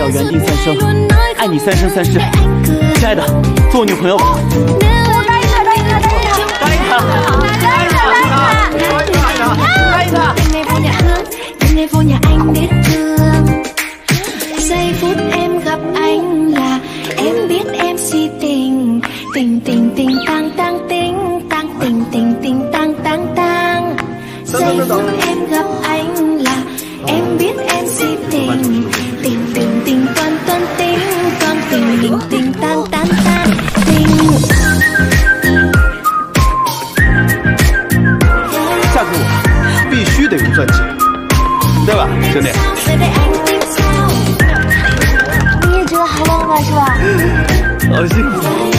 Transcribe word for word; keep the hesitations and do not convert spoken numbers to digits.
要缘定三生，爱你三生三世。亲爱的，做我女朋友吧。 答应他，答应他，答应他， 答应他， 答应他，答应他，答应他。 Ngày vô nhà anh biết thương. Giây phút em gặp anh là em biết em si tình, tình tình tình tang tang tình, tang tình tình tình tang tang tang. Giây phút em gặp anh là em biết em si tình, tình tình tình toàn toàn tình, toàn tình tình tình tang tang tang tình. 嫁给我，必须得用钻戒。 对吧，兄弟？ 你也觉得好浪漫是吧？ 好幸福。